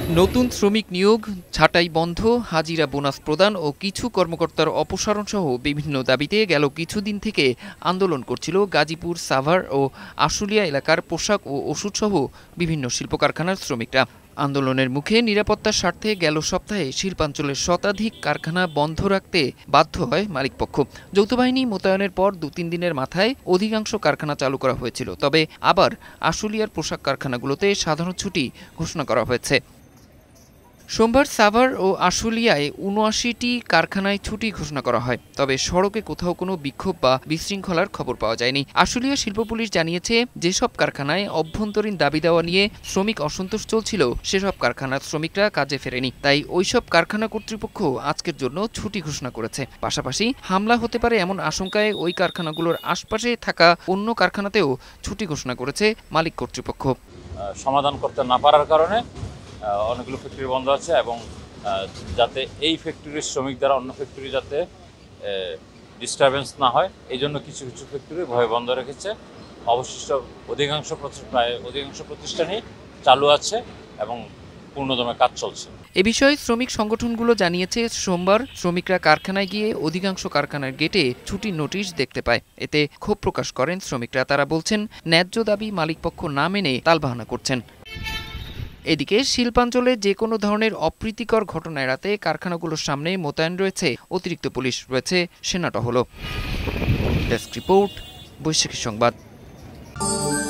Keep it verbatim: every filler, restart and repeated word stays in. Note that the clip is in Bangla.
নতুন শ্রমিক নিয়োগ, ছাঁটাই বন্ধ, হাজিরা বোনাস প্রদান ও কিছু কর্মকর্তার অপসারণ সহ বিভিন্ন দাবিতে গেল কিছুদিন থেকে আন্দোলন করছিল গাজীপুর, সাভার ও আশুলিয়া এলাকার পোশাক ও ওষুধসহ বিভিন্ন শিল্প কারখানার শ্রমিকরা। আন্দোলনের মুখে নিরাপত্তার স্বার্থে গেল সপ্তাহে শিল্পাঞ্চলের শতাধিক কারখানা বন্ধ রাখতে বাধ্য হয় মালিকপক্ষ। যৌথ বাহিনী মোতায়েনের পর দু তিন দিনের মাথায় অধিকাংশ কারখানা চালু করা হয়েছিল, তবে আবার আশুলিয়ার পোশাক কারখানাগুলোতে সাধারণ ছুটি ঘোষণা করা হয়েছে। সোমবার সাভার ও আশুলিয়ায় উনআশিটি কারখানায় ছুটি ঘোষণা করা হয়, তবে সড়কে কোথাও কোনো বিক্ষোভ বা বিশৃঙ্খলার খবর পাওয়া যায়নি। আশুলিয়া শিল্প পুলিশ জানিয়েছে, যেসব কারখানায় অভ্যন্তরীণ দাবি দেওয়া নিয়ে শ্রমিক অসন্তোষ চলছিল সেসব কারখানার শ্রমিকরা কাজে ফেরেনি, তাই ওইসব কারখানা কর্তৃপক্ষ আজকের জন্য ছুটি ঘোষণা করেছে। পাশাপাশি হামলা হতে পারে এমন আশঙ্কায় ওই কারখানাগুলোর আশপাশে থাকা অন্য কারখানাতেও ছুটি ঘোষণা করেছে মালিক কর্তৃপক্ষ। সমাধান করতে না পারার কারণে অনেকগুলো ফ্যাক্টরি বন্ধ আছে এবং যাতে এই ফ্যাক্টরির শ্রমিক দ্বারা অন্য ফ্যাক্টরি যাতে ডিস্টারবেন্স না হয় এই জন্য কিছু কিছু ফ্যাক্টরি ভয়ে বন্ধ রেখেছে। অবশিষ্ট অধিকাংশ প্রায় অধিকাংশ প্রতিষ্ঠানই চালু আছে এবং পূর্ণদমে কাজ চলছে। এ বিষয়ে শ্রমিক সংগঠনগুলো জানিয়েছে, সোমবার শ্রমিকরা কারখানায় গিয়ে অধিকাংশ কারখানার গেটে ছুটির নোটিশ দেখতে পায়। এতে ক্ষোভ প্রকাশ করেন শ্রমিকরা। তারা বলছেন, ন্যায্য দাবি মালিকপক্ষ না মেনে তালবাহানা করছেন। এদিকে শিল্পাঞ্চলে যে কোনো ধরনের অপ্রীতিকর ঘটনা এড়াতে কারখানাগুলোর সামনে মোতায়েন রয়েছে অতিরিক্ত পুলিশ, রয়েছে সেনা টহলও। ডেস্ক রিপোর্ট, বৈশাখী সংবাদ।